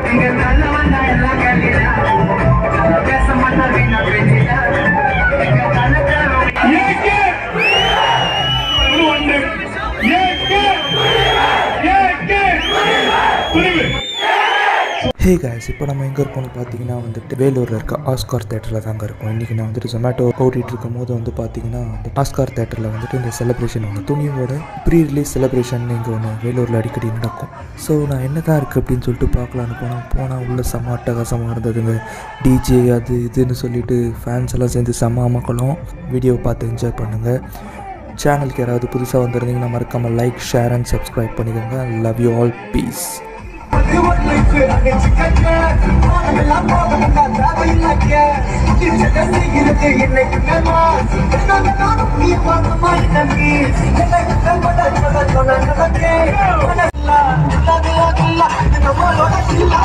Hey guys, இப்போ நம்ம எங்கே இருக்கோம்னு பார்த்தீங்கன்னா வந்துட்டு வேலூரில் இருக்க ஆஸ்கார் தேட்டரில் தாங்க இருக்கும். இன்றைக்கி நான் வந்துட்டு ஜொமேட்டோ ஓட்டிகிட்டு இருக்கும் போது வந்து பார்த்தீங்கன்னா ஆஸ்கார் தேட்டரில் வந்துட்டு இந்த செலிப்ரேஷன் ஒன்று துணியோட ப்ரீ ரிலீஸ் செலிப்ரேஷன் இங்கே ஒன்று வேலூரில் அடிக்கடி நடக்கும். ஸோ நான் என்ன தான் இருக்குது அப்படின்னு சொல்லிட்டு பார்க்கலான்னு போனால் உள்ள செம்ம அட்டகாசமாக இருந்ததுங்க. டிஜே அது இதுன்னு சொல்லிட்டு ஃபேன்ஸ் எல்லாம் சேர்ந்து செம்ம அமக்கலும். வீடியோவை பார்த்து என்ஜாய் பண்ணுங்கள். சேனலுக்கு யாராவது புதுசாக வந்துருந்தீங்கன்னா மறக்காமல் லைக், ஷேர் அண்ட் சப்ஸ்கிரைப் பண்ணிக்கோங்க. Love you all, peace. You want me to get you cut back. I'm a lot more than that. I like that. You just a thing in the day, you make me mad. It's not enough. Me want the money to me. You like the but I don't another day. When I la in the world of la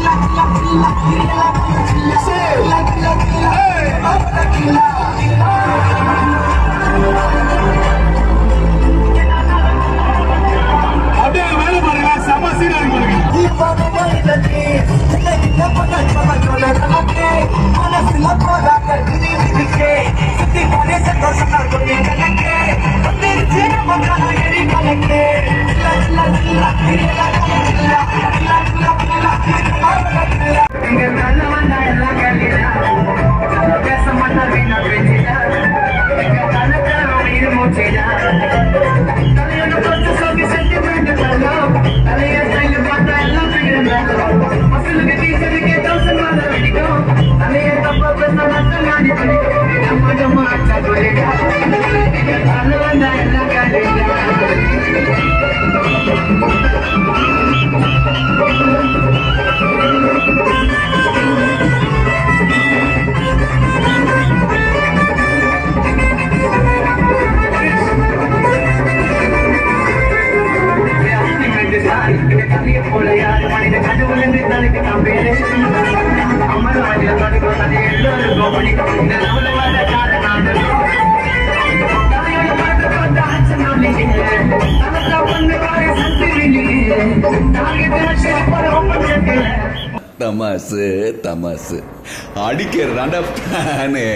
தமாசு தமாசு அடிக்கிறான்டா plan.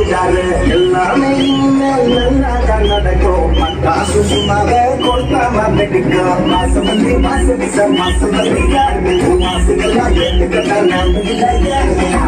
உஷாரு எல்லாமே இனிமேல் நல்லாதான் நடக்கும் காசு சும்மாவே கொடுத்தாம வெடிக்கும் மாசம் வந்து மாசம் விசா மாசம் வந்து யாரு மாசுகள்லாம் ஏற்றுக்கத்தான் நான் இல்லையே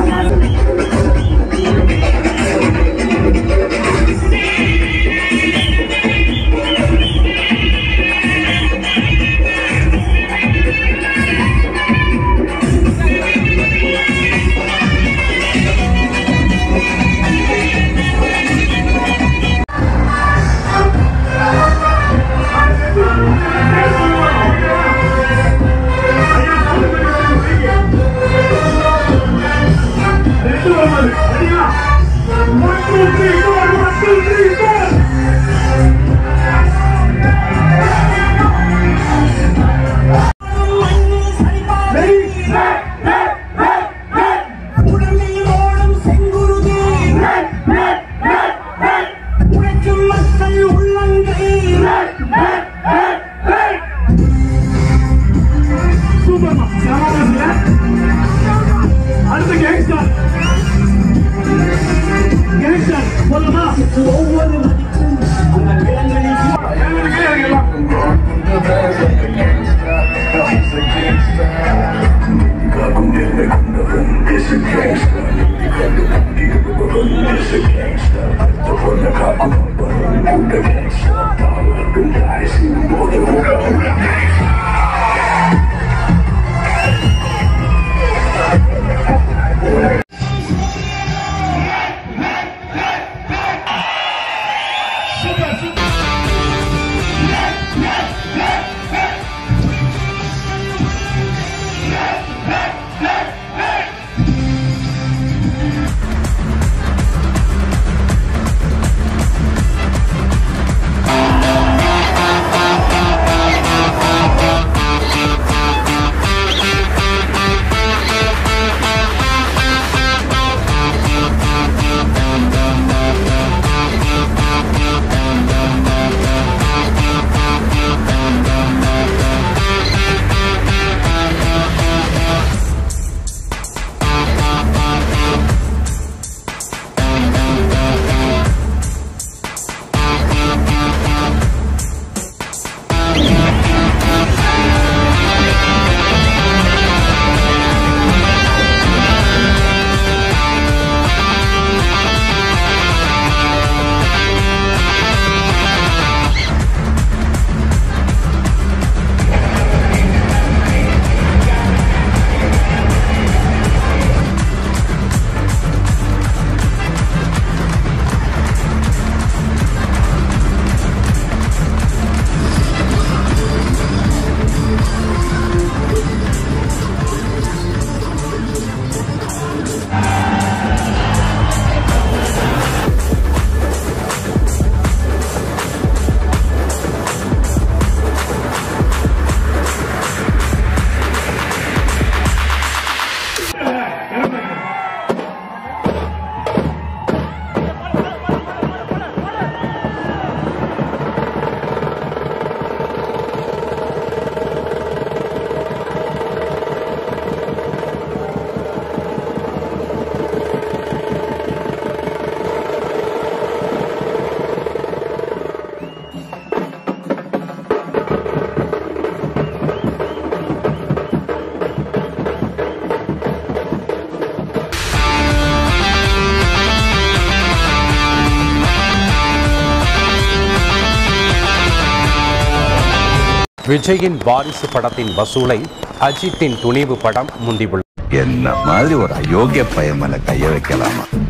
விஜயின் வாரிசு படத்தின் வசூலை அஜித்தின் துணிவு படம் முந்தியுள்ளது. என்ன மாதிரி ஒரு அயோக்கிய பையன் மேல கைய வைக்கலாமா?